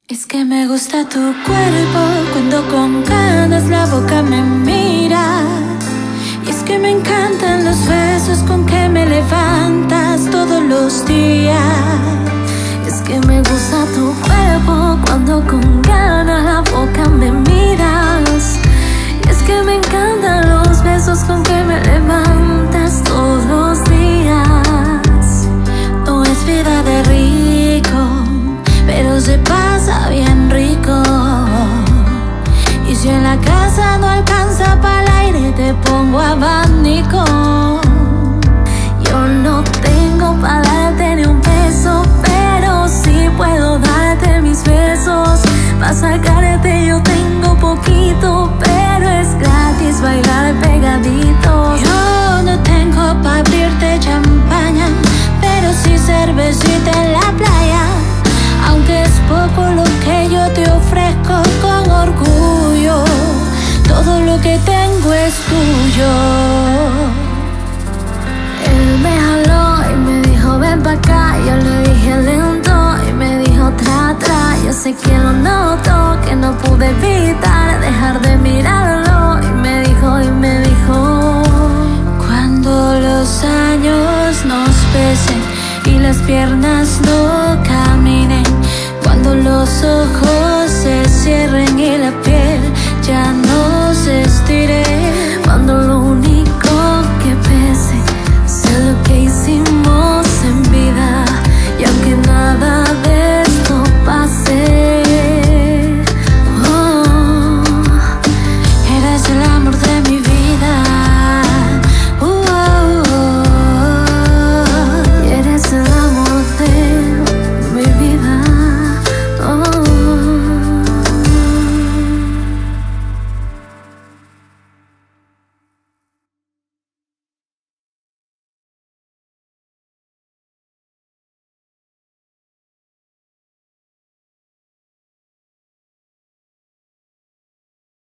Es que me gusta tu cuerpo cuando con ganas la boca me mira. Y es que me encantan los besos con que me levantas todos los días. Es que me gusta tu cuerpo cuando con ganas la boca me miras. Y es que me encantan los besos con que me levantas todos los días. No es vida de rico, pero se pasa bien rico. Y si en la casa no alcanza para el aire, te pongo abanico. Yo no tengo para darte ni un peso, pero sí puedo darte mis besos. Pa' sacarte yo tengo poquito, pero es gratis bailar pegadito. Yo no tengo pa' abrirte champaña, pero sí cervecita en la playa. Aunque es poco lo que yo te ofrezco con orgullo, todo lo que tengo es tuyo. Él me jaló y me dijo ven pa' acá. Yo le dije lento y me dijo tra tra. Yo sé que lo noto, que no pude evitar